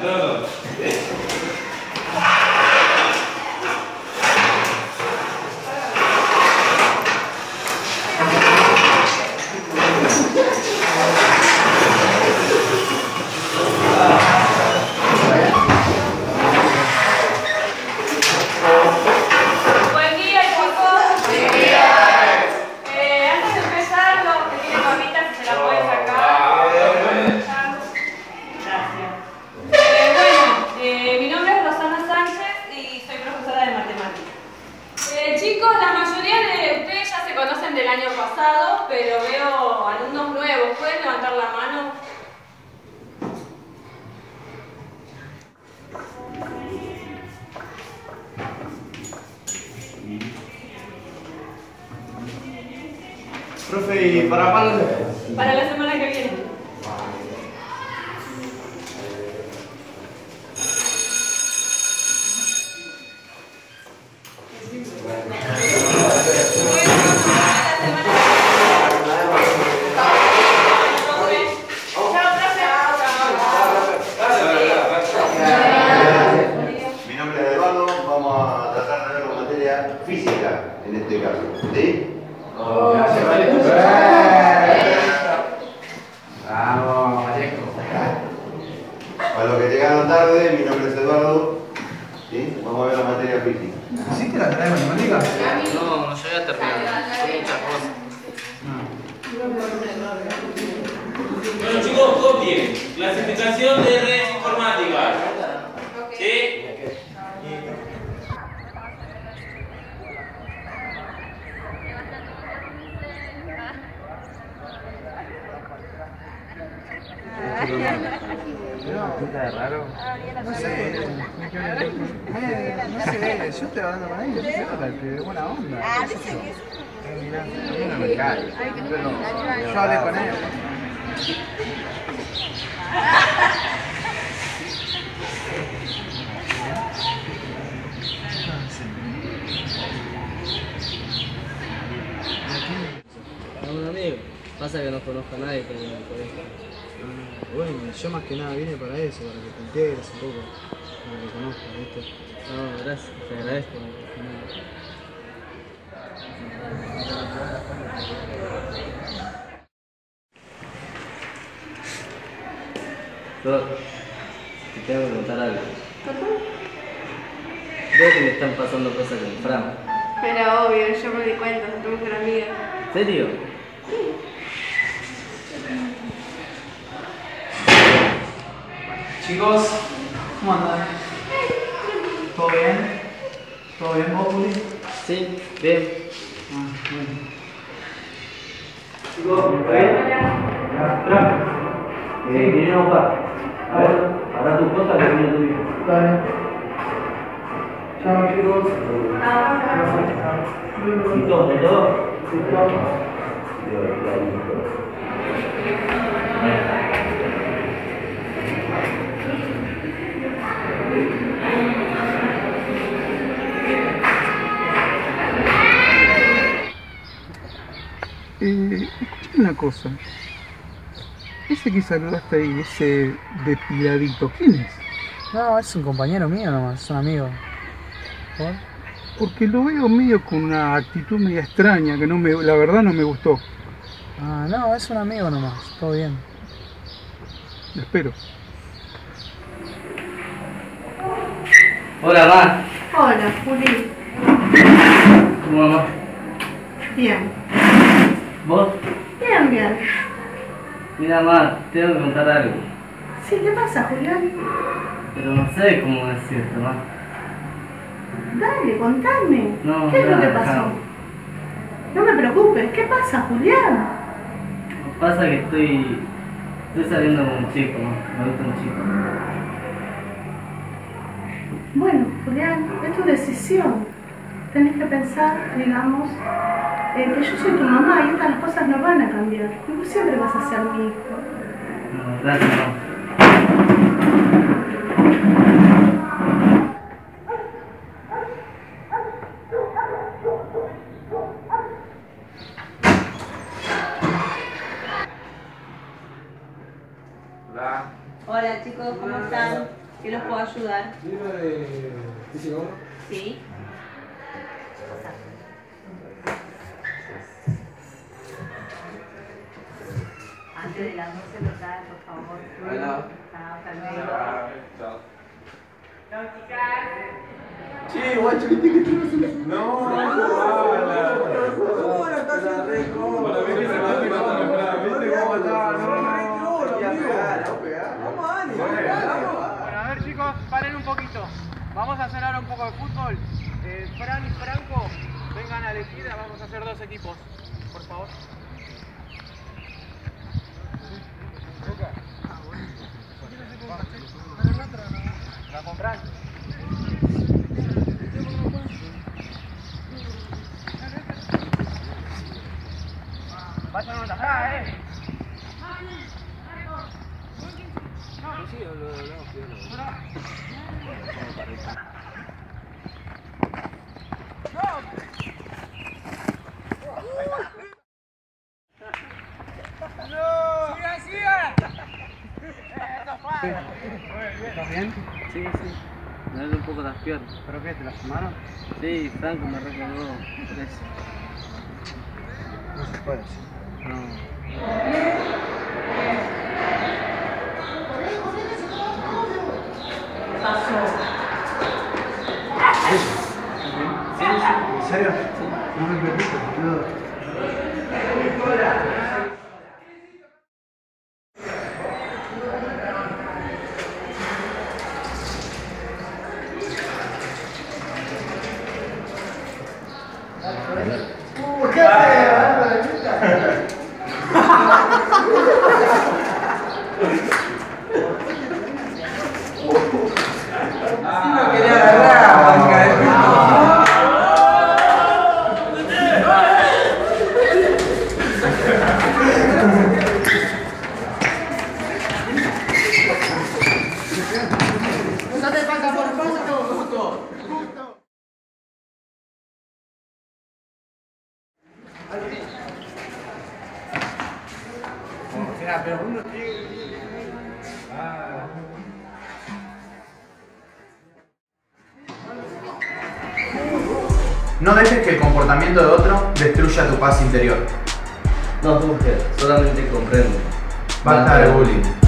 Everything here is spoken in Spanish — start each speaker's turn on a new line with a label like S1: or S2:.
S1: No.
S2: Del año pasado, pero veo alumnos nuevos. ¿Pueden levantar la mano?
S3: Profe, ¿y para cuándo?
S2: Para la semana que viene.
S4: Física, en este caso, ¿sí?
S3: Gracias, vamos, Vallejo.
S4: Para los que llegaron tarde, mi nombre es Eduardo, ¿sí? Vamos a ver la materia física.
S3: ¿Hiciste la tarea de matemáticas?
S5: No, yo ya terminé. Son muchas cosas.
S1: Bueno chicos, copien. Clasificación de redes informáticas. ¿Sí?
S3: Raro. No sé. No sé, yo estoy hablando con ellos, de buena onda. A mí no me cae, pero yo hablé con él.
S5: Un amigo. Pasa que no conozco a nadie que viene al colegio.
S3: Bueno, yo más que nada vine para eso, para que te enteres un poco, para que conozcas, ¿viste?
S5: No, gracias, te agradezco. Yo te tengo que contar algo. Veo que me están pasando cosas con Fran.
S2: Era obvio, yo me di cuenta, somos una amiga.
S5: ¿En serio?
S3: Chicos, ¿cómo andan? ¿Todo bien? ¿Todo bien, vos, Juli?
S5: Sí, bien.
S3: Bueno. Chicos, ¿está bien?
S5: Vinieron a buscar. A ver, para tus cosas que viene tu hijo.
S3: Está bien. Chao, chicos.
S5: ¿Listo? ¿De todo?
S6: Escuchame una cosa. Ese que saludaste ahí, ese depiladito, ¿quién es?
S3: No, es un compañero mío nomás, es un amigo. ¿Por?
S6: Porque lo veo medio con una actitud media extraña, que la verdad no me gustó.
S3: Ah, no, es un amigo nomás, todo bien.
S6: Lo espero.
S5: Hola, Ma.
S2: Hola, Juli.
S5: ¿Cómo mamá?
S2: Bien.
S5: ¿Vos?
S2: Bien, bien.
S5: Mira, Ma, tengo que contar algo.
S2: Sí, ¿qué pasa, Julián?
S5: Pero no sé cómo decirte, Ma.
S2: Dale, contame.
S5: No,
S2: ¿Qué es lo que
S5: nada,
S2: pasó?
S5: no.
S2: No me preocupes. ¿Qué pasa, Julián?
S5: Pasa que estoy saliendo con un chico, ¿no? Me gusta un chico.
S2: Bueno, Julián, es tu decisión. Tenés que pensar, digamos, que yo soy tu mamá y estas cosas no van a cambiar. Tú siempre vas a ser mi hijo.
S5: No, gracias, no.
S1: Hola.
S7: Hola chicos, ¿cómo están? ¿Qué los puedo ayudar?
S8: ¿Libro de físico?
S7: Sí. Antes de las 12 local, por favor.
S8: Bueno.
S7: Chao,
S1: Chao, chicas.
S3: Che, guacho, ¿viste que tú no se
S8: No,
S3: ¿Cómo la estás haciendo?
S8: Bueno, viste cómo estaba,
S3: Vamos, Ani.
S9: Bueno, a ver chicos, paren un poquito. Vamos a hacer ahora un poco de fútbol. Fran y Franco, vengan a elegir, vamos a hacer 2 equipos, por favor. ¿La compran? Vayan a atajar,
S5: ¿Estás bien? Sí, sí. Me duele un poco las piernas.
S9: ¿Pero qué? ¿Te lastimaron?
S5: Sí, Franco me recordó 3.
S3: No se puede.
S5: No.
S3: ¿En serio? No me permito, boludo. ¿Qué no quería agarrar, no te pasa por justo. Pero uno tiene...
S10: No dejes que el comportamiento de otro destruya tu paz interior.
S5: No juzgues, solamente comprende.
S10: Basta de bullying.